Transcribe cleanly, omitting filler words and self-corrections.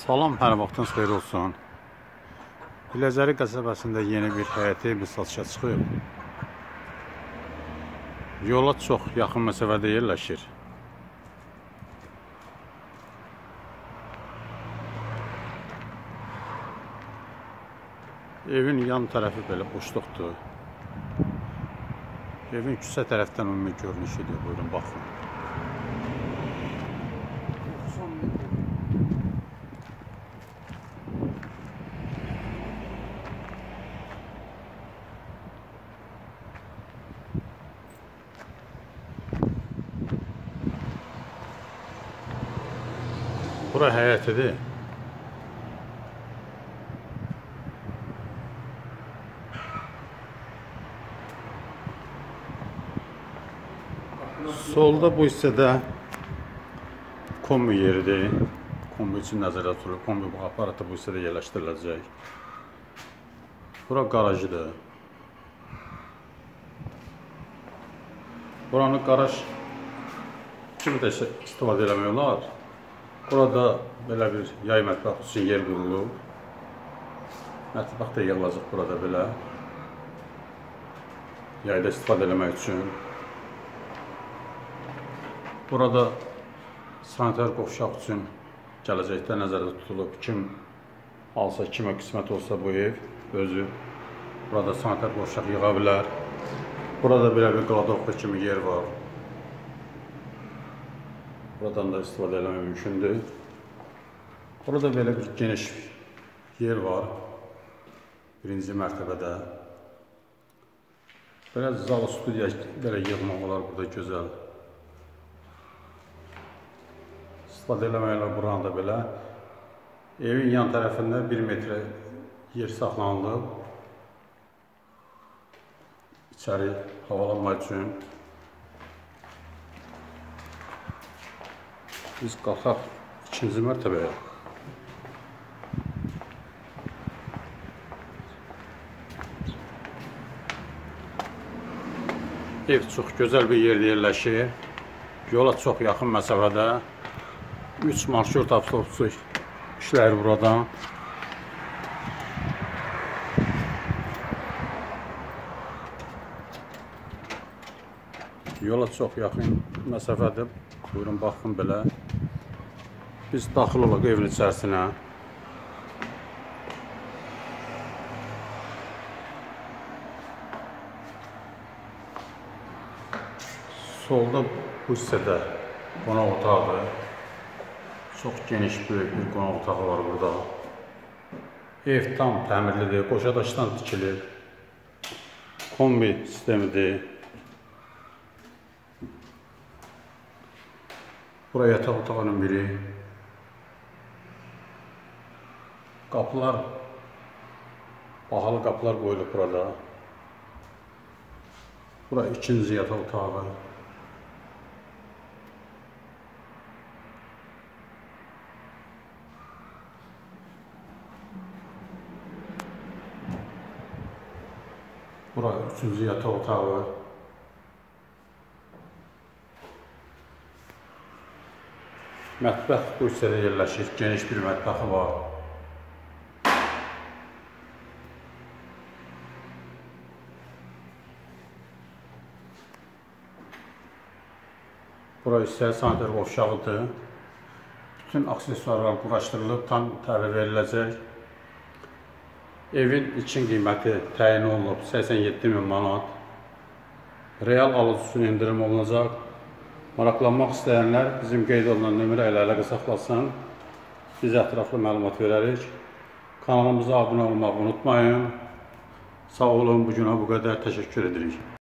Salam, hər vaxtınız xeyir olsun. Biləcəri qəsəbəsində yeni bir həyəti evi satışa çıxıb. Yola çox yaxın məsafədə yerləşir. Evin yan tərəfi belə boşluqdur. Evin küçə tərəfdən ümumi görünüşüdür. Buyurun, baxın. Bura həyətidir. Solda bu hissədə kombi yeridir. Kombi üçün nəzərdə tutulur. Kombi aparatı bu hissədə yerləşdiriləcək. Bura qarajıdır. Buranı qaraj kimi də istifadə eləmək olar. Burada belə bir yay mətbəx üçün yer qurulub. Mətbəx də yığılacaq burada belə. Yayda istifadə eləmək üçün. Burada sanitar qovşaq üçün gələcəkdə nəzərdə tutulub. Kim alsa, kimə qismət olsa bu ev özü burada sanitar qovşaq yığa bilər. Burada belə bir qladovka kimi yer var. Buradan da istifadə eləmək mümkündür. Burada belə bir geniş yer var. Birinci mərtəbədə. Belə zal studiya belə yığmaq olar burada gözəl. İstifadə eləməklə buranı da belə. Evin yan tərəfində 1 metrə yer saxlanılıb. İçəri havalanmaq üçün. Biz qalxaq ikinci mərtəbəyə. Ev çox gözəl bir yerdə yerləşir. Yola çox yaxın məsafədə. 3 marşrut avtobusu işləyir buradan. Yola çox yaxın məsafədə. Buyurun, baxın belə. Biz daxil olaq evin içərisinə. Solda bu hissədə qonaq otağı. Çox geniş böyük bir qonaq otağı var burada. Ev tam təmirlidir, qoşa daşdan tikilir. Kombi sistemidir. Buraya yataq otağının biri. Qapılar, bahalı qapılar qoyulub burada. Bura ikinci yataq otağı. Bura üçüncü yataq otağı. Mətbəx bu hissədə yerləşir. Geniş bir mətbəxi var. Bura isə sanitar qovşağıdır. Bütün aksesuarlar quraşdırılıb, tam təhvil veriləcək. Evin için qiyməti təyin olunub 87.000 manat. Real alıcı üçün indirim olunacaq. Maraqlanmaq istəyənlər bizim qeyd olunan nömrə ilə əlaqə saxlasın. Biz ətraflı məlumat verərik. Kanalımıza abunə olmağı unutmayın. Sağ olun, bugünə bu qədər təşəkkür edirik.